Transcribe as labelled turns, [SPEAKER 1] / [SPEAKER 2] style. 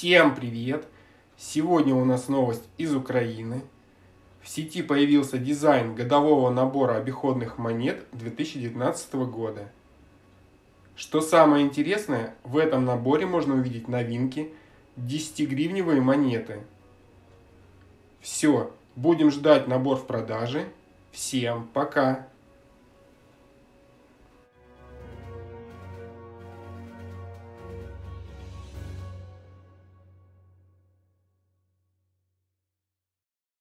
[SPEAKER 1] Всем привет! Сегодня у нас новость из Украины. В сети появился дизайн годового набора обиходных монет 2019 года. Что самое интересное, в этом наборе можно увидеть новинки 10-гривневые монеты. Все, будем ждать набор в продаже. Всем пока!